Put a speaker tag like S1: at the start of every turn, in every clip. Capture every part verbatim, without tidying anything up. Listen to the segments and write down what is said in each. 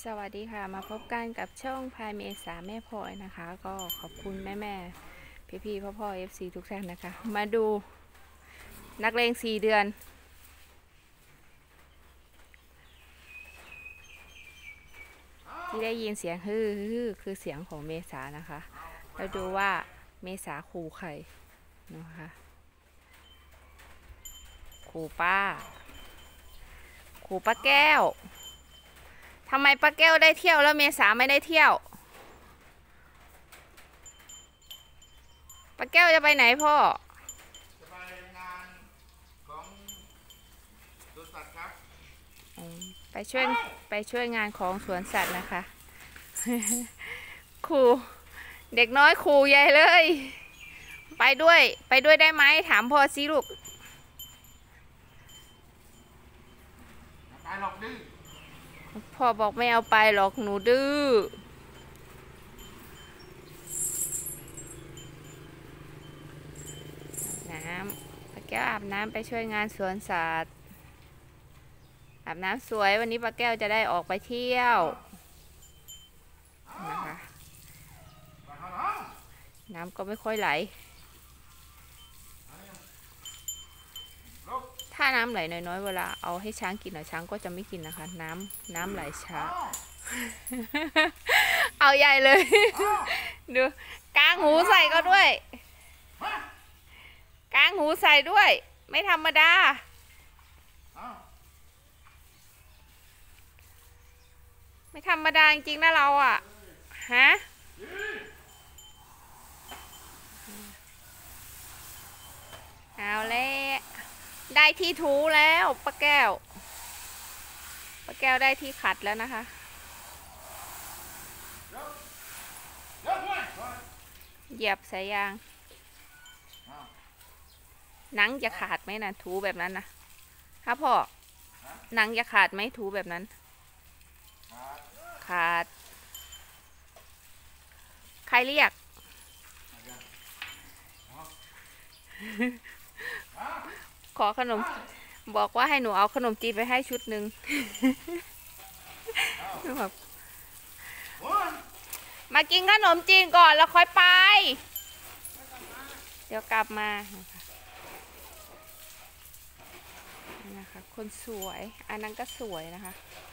S1: สวัสดีค่ะมาพบกันกับช่องพายเมษาแม่พลอยนะคะก็ขอบคุณแม่แม่พี่พี่พ่อพ่อเอฟซีทุกท่านนะคะมาดูนักเลงสี่เดือนที่ได้ยินเสียงฮือฮือคือเสียงของเมษานะคะแล้วดูว่าเมษาขู่ใครนะคะขู่ป้าขู่ป้าแก้วทำไมป้าแก้วได้เที่ยวแล้วเมษาไม่ได้เที่ยวป้าแก้วจะไปไหนพ่อ
S2: จะไปงานของสวนสัตว์ครับ
S1: ไปช่วยไปช่วยงานของสวนสัตว์นะคะครูเด็กน้อยครูใหญ่เลยไปด้วยไปด้วยได้ไหมถามพ่อสิลูก
S2: ไปหรอกดื้อ
S1: พ่อบอกไม่เอาไปหรอกหนูดื้อน้ำป้าแก้วอาบน้ำไปช่วยงานสวนสัตว์อาบน้ำสวยวันนี้ป้าแก้วจะได้ออกไปเที่ยวนะคะน้ำก็ไม่ค่อยไหลถ้าน้ำไหลน้อยๆเวลาเอาให้ช้างกินหน่อยช้างก็จะไม่กินนะคะน้ำน้ำไหลช้าเอาใหญ่เลยดูกางหูใส่ก็ด้วยกางหูใส่ด้วยไม่ธรรมดาไม่ธรรมดาจริงๆนะเราอ่ะฮะเอาแล้วได้ที่ถูแล้วป้าแก้วป้าแก้วได้ที่ขัดแล้วนะคะเหยียบสายยางหนังจะขาดไหมนะถูแบบนั้นนะครับพ่อหนังจะขาดไหมถูแบบนั้นขาดใครเรียกขอขนมบอกว่าให้หนูเอาขนมจีนไปให้ชุดหนึ่งแบบมากินขนมจีนก่อนแล้วค่อยไปเดี๋ยวกลับมานะคะคนสวยอันนั้นก็สวยนะคะ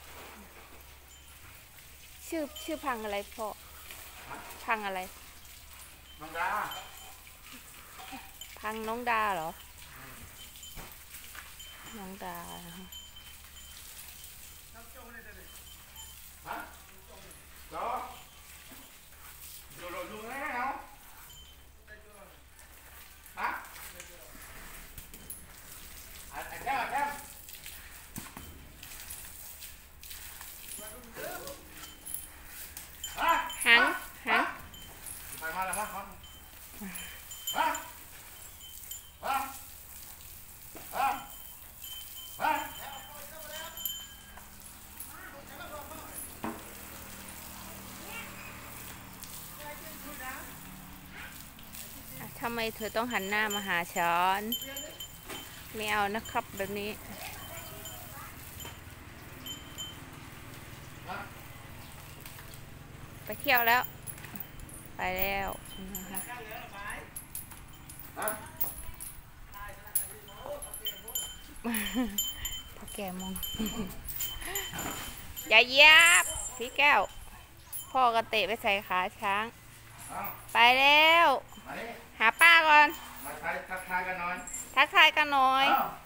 S1: ชื่อชื่อพังอะไรพ่อพังอะไร
S2: น้องดา
S1: พังน้องดาเหรอน้องดานะคะ
S2: ฮะเดี๋ยวเดี๋ยวลุงให้เนาะฮะไอ้แก้วแก้ว
S1: หังหัง
S2: ไปมาแล้วครับฮะฮะฮะฮะ
S1: ทำไมเธอต้องหันหน้ามาหาฉันไม่เอานะครับแบบนี้ไปเที่ยวแล้วไปแล้วนะคะพ่อแกมองอย่าเยียบพี่แก้วพ่อกระเตะไปใส่ขาช้างไปแล้วหาป้าก่อน
S2: มาทักทายกันหน่อย
S1: ทักทายกันหน่อย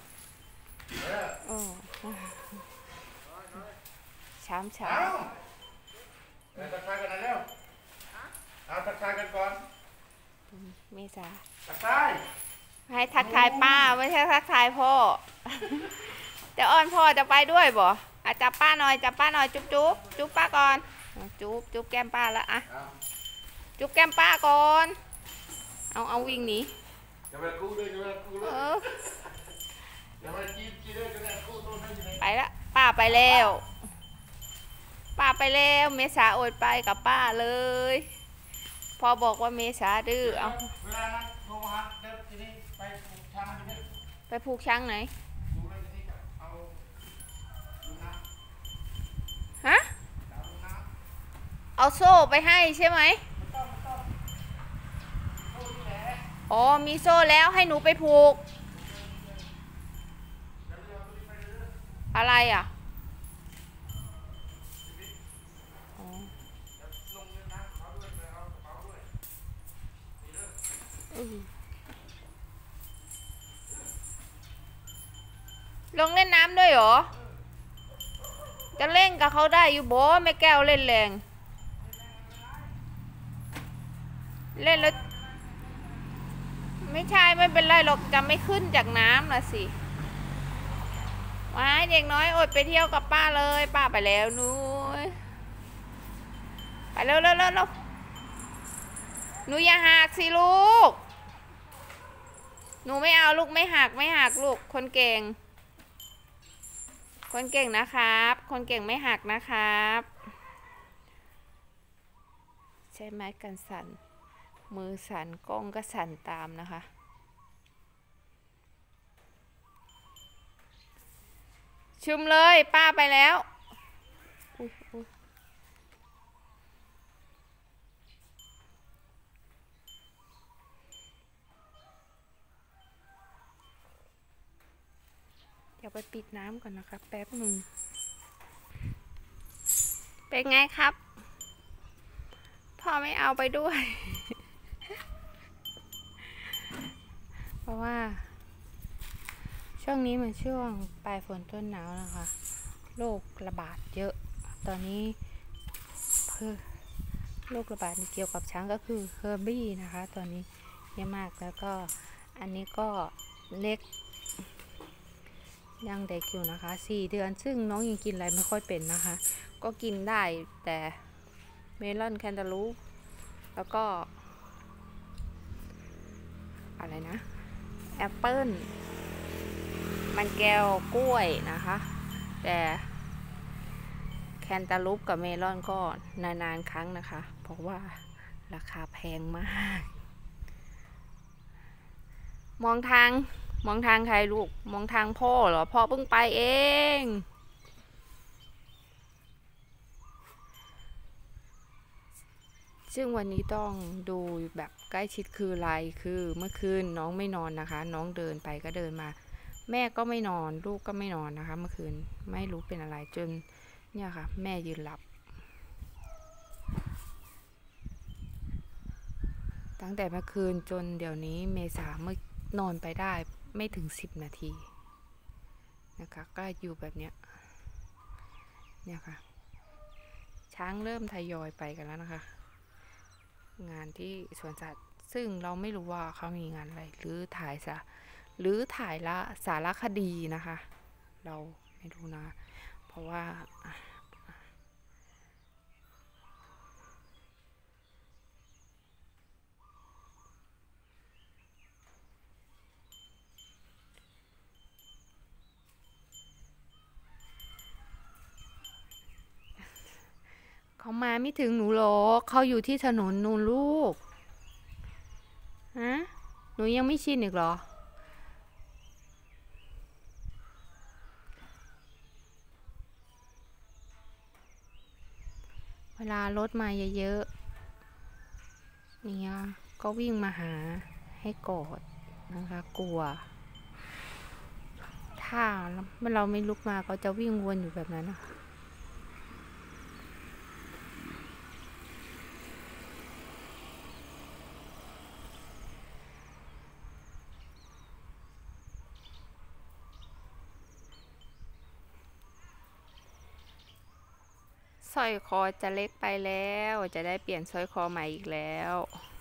S1: ช้ำช้ำ
S2: ทักทายกันหน่อยเร็วเอาทักทายกันก่อน
S1: เมษา
S2: ทักทาย
S1: ให้ทักทายป้าไม่ใช่ทักทายพ่อจะอ้อนพ่อจะไปด้วยบ่อาจับป้าหน่อยจับป้าหน่อยจุ๊บจุ๊บจุ๊บป้าก่อนจุ๊บจุ๊บแก้มป้าแล้วอะจุ๊บแก้มป้าก่อนเอาเอาวิ่งหนีไปละป้าไปแล้วป้าไปแล้วเมษาอดไปกับป้าเลยพอบอกว่าเมษาดื้อเอาไปผูกช้างไหนฮะเอาโซ่ไปให้ใช่ไหมอ๋อมีโซ่แล้วให้หนูไปผูกอะไรอ่ะลงเล่นน้ำด้วยเหรอจะเล่นกับเขาได้อยู่บ่แม่แก้วเล่นแรงเล่นแล้วไม่ใช่ไม่เป็นไรหรอกจะไม่ขึ้นจากน้ำนะสิว้ายเด็กน้อยอดไปเที่ยวกับป้าเลยป้าไปแล้วนู้ยไปเร็วเร็วเร็วเร็วหนูอย่าหักสิลูกหนูไม่เอาลูกไม่หักไม่หักลูกคนเก่งคนเก่งนะครับคนเก่งไม่หักนะครับใช่ไหมกันสั่นมือสั่นกล้องก็สั่นตามนะคะชุมเลยป้าไปแล้วอุ๊ยอุ๊ยเดี๋ยวไปปิดน้ำก่อนนะครับแป๊บหนึ่งเป็นไงครับพ่อไม่เอาไปด้วย เพราะว่าช่วงนี้มันช่วงปลายฝนต้นหนาวนะคะโรคระบาดเยอะตอนนี้โรคระบาดเกี่ยวกับช้างก็คือเฮอร์บี้นะคะตอนนี้เยอะมากแล้วก็อันนี้ก็เล็กยังเด็กอยู่นะคะสี่เดือนซึ่งน้องยังกินอะไรไม่ค่อยเป็นนะคะก็กินได้แต่เมลอนแคนตาลูปแล้วก็อะไรนะแอปเปิ้ลมันแก้วกล้วยนะคะแต่แคนตาลูปกับเมลอนก็นานๆครั้งนะคะเพราะว่าราคาแพงมากมองทางมองทางใครลูกมองทางพ่อเหรอพ่อเพิ่งไปเองซึ่งวันนี้ต้องดูแบบใกล้ชิดคืออะไรคือเมื่อคืนน้องไม่นอนนะคะน้องเดินไปก็เดินมาแม่ก็ไม่นอนลูกก็ไม่นอนนะคะเมื่อคืนไม่รู้เป็นอะไรจนเนี่ยค่ะแม่ยืนหลับตั้งแต่เมื่อคืนจนเดี๋ยวนี้เมษาเมื่อนอนไปได้ไม่ถึงสิบนาทีนะคะก็อยู่แบบเนี้ยเนี่ยค่ะช้างเริ่มทยอยไปกันแล้วนะคะงานที่สวนสัตว์ซึ่งเราไม่รู้ว่าเขามีงานอะไรหรือถ่ายซะหรือถ่ายละสารคดีนะคะเราไม่รู้นะเพราะว่าเขามาไม่ถึงหนูหรอกเขาอยู่ที่ถนนนูนลูกฮะหนูยังไม่ชินอีกเหรอเวลารถมาเยอะๆเนี่ยก็วิ่งมาหาให้กอดนะคะกลัวถ้าเราไม่ลุกมาเขาจะวิ่งวนอยู่แบบนั้นนะคะสร้อยคอจะเล็กไปแล้วจะได้เปลี่ยนสร้อยคอใหม่อีกแล้ว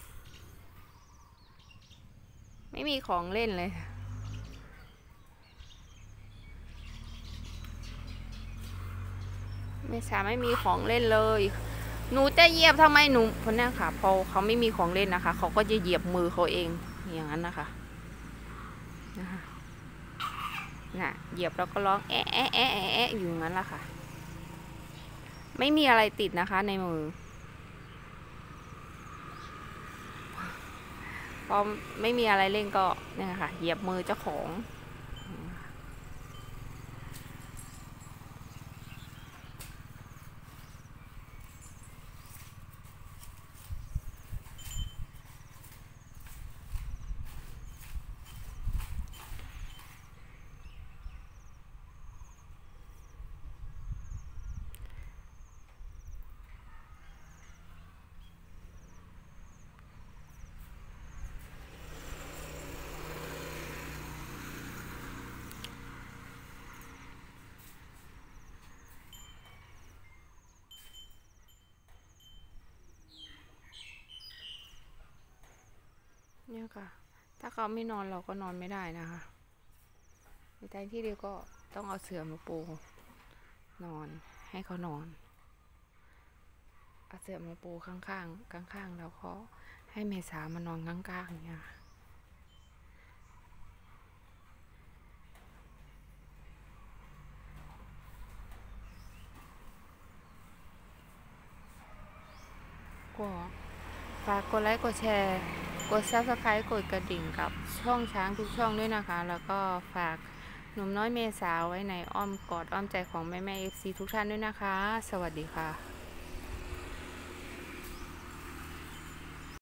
S1: ไม่มีของเล่นเลยไม่สามารถไม่มีของเล่นเลยหนูจะเหยียบทำไมหนูคนนี้ค่ะพอเขาไม่มีของเล่นนะคะเขาก็จะเหยียบมือเขาเองอย่างนั้นนะคะนะคะน่ะเหยียบแล้วก็ร้องแอะแอะแอะแอะอยู่งั้นแหละค่ะไม่มีอะไรติดนะคะในมือพอไม่มีอะไรเล่นก็เนี่ยค่ะเหยียบมือเจ้าของนะคะ ถ้าเขาไม่นอนเราก็นอนไม่ได้นะคะในใจที่ดีก็ต้องเอาเสื่อมาปูนอนให้เขานอนเอาเสื่อมาปูข้างๆข้างๆแล้วก็ให้เมษามานอนข้างๆเนี่ยก็ฝากกดไลค์กดแชร์กด ซับสไครบ์ กดกระดิ่งกับช่องช้างทุกช่องด้วยนะคะ แล้วก็ฝากหนุ่มน้อยเมษาไว้ในอ้อมกอดอ้อมใจของแม่แม่เอฟซีทุกท่านด้วยนะคะสวัสดีค่ะ